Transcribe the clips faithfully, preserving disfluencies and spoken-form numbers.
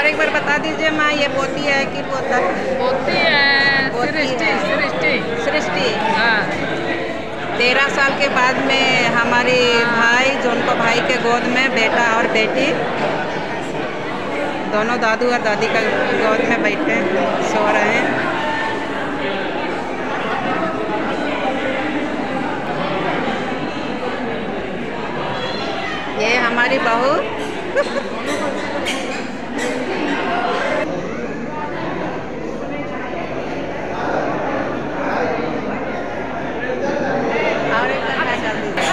और एक बार बता दीजिए माँ, ये पोती है कि पोता? पोती है, सृष्टि सृष्टि सृष्टि। हाँ। तेरह साल के बाद में हमारे भाई जोनको भाई के गोद में बेटा और बेटी दोनों दादू और दादी का गोद में बैठे सो रहे हैं। ये हमारी बहू और एक बार हाय कर दीजिए।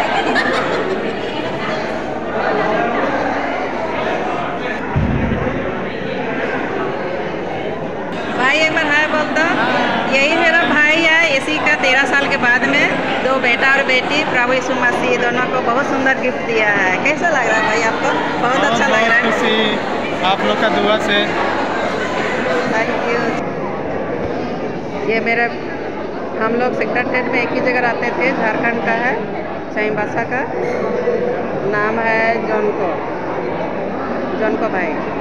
भाई एक बार हाय बोल दो। यही मेरा भाई है, इसी का तेरह साल के बाद में दो बेटा और बेटी प्रभु यीशु मसीह दोनों को बहुत सुंदर गिफ्ट दिया है। कैसा लग रहा है भाई आपको? बहुत अच्छा लग रहा है। खुशी आप लोग का दुआ से। Thank you. ये मेरा हम लोग सेक्टर टेन में एक ही जगह रहते थे, झारखंड का है, चाईबासा का। नाम है जोनको जोनको भाई।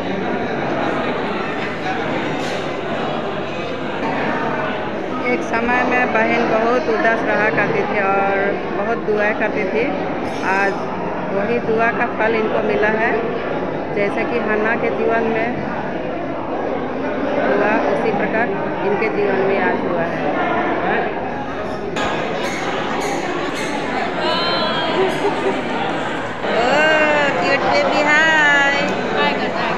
एक समय में बहन बहुत उदास रहा करती थी और बहुत दुआएं करती थी। आज वही दुआ का फल इनको मिला है। जैसे कि हन्ना के जीवन में हुआ, उसी प्रकार इनके जीवन में आज हुआ है। ओह क्यूट बेबी, हाय हाय करता है।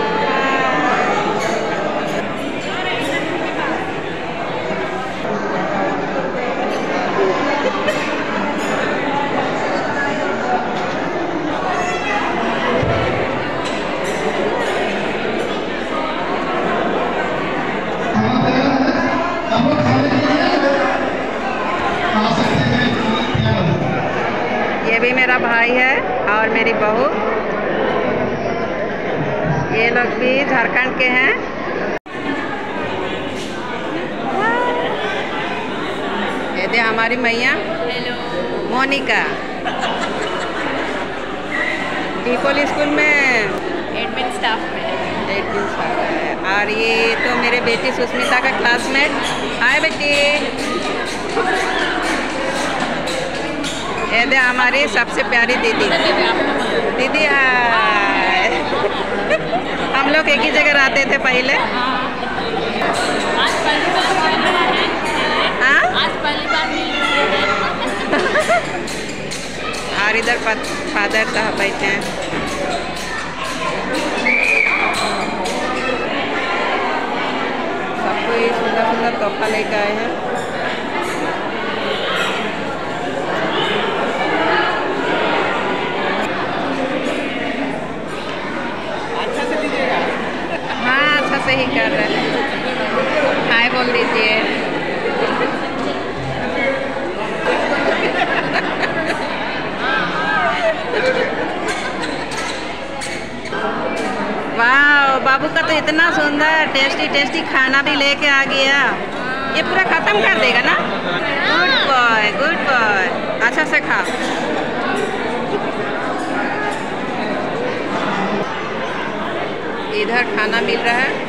ये भी मेरा भाई है और मेरी बहू। ये लोग भी झारखंड के हैं। ये दे हमारी मैया मोनिका, डीपोल स्कूल में एडमिन स्टाफ में एडमिन स्टाफ है। और ये तो मेरे बेटी सुष्मिता का क्लासमेट। हाय बेटी। ये दे हमारी सबसे प्यारी दीदी दीदी हाय। हम लोग एक ही जगह रहते थे पहले। आज पहली बार मिल रहे हैं। हाँ? आज पहली बार मिल रहे हैं। और इधर फादर साहब बैठे हैं। सबको ये सुंदर सुंदर तोहफा लेकर आए हैं। से ही कर रहे हैं। हाय बोल दीजिए। वाह, बाबू का तो इतना सुंदर टेस्टी टेस्टी खाना भी लेके आ गया। ये पूरा खत्म कर देगा ना? गुड बॉय गुड बॉय, अच्छा से खा। इधर खाना मिल रहा है।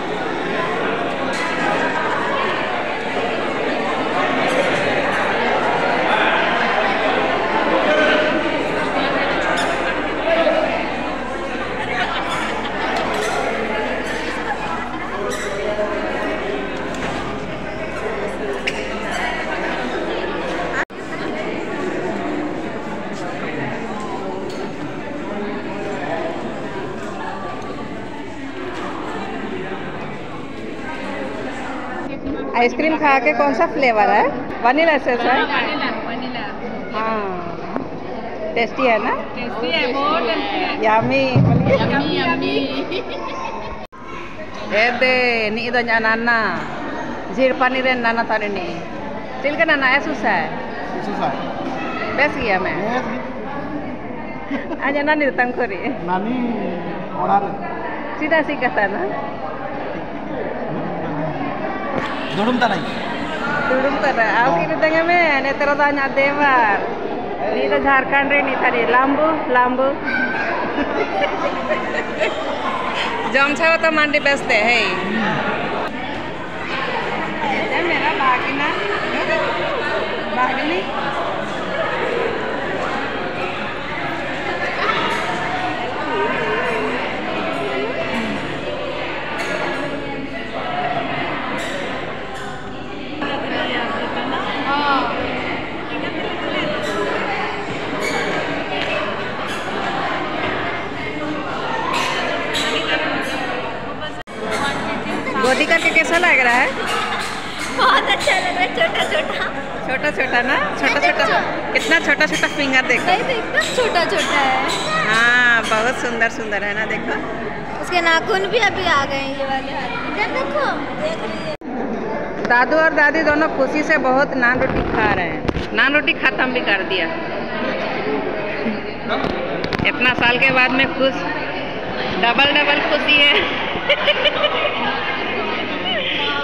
आइसक्रीम खा के कौन सा फ्लेवर है? वनीला एसेंस है। Vanilla vanilla. हाँ, टेस्टी है ना? टेस्टी है, बहुत टेस्टी है। Yummy yummy yummy. एदे नी दो नana जीर पनीर नana तारे नी चिल के नana susah susah bes ya me aja nani datang kori nani orang sida sih kata na dudum tanai dudum tanai aku kira tengah me ne terus tanya devar ini tuh Jharkhand re nih tadi lambu lambu जौन छे वो तो मंडी बेचते है मेरा भागिना भागिनी गोदी करके कैसा लग रहा है? बहुत अच्छा लग रहा है, छोटा छोटा छोटा छोटा ना छोटा छोटा कितना छोटा छोटा फिंगर देखो। नहीं तो एकदम छोटा छोटा है। हाँ बहुत सुंदर सुंदर है ना, देखो उसके नाखून भी अभी आ गए हैं ये वाले। इधर देखो, देख रही है। दादू और दादी दोनों खुशी से बहुत नान रोटी खा रहे हैं। नान रोटी खत्म भी कर दिया। इतना साल के बाद में खुश, डबल डबल खुशी है।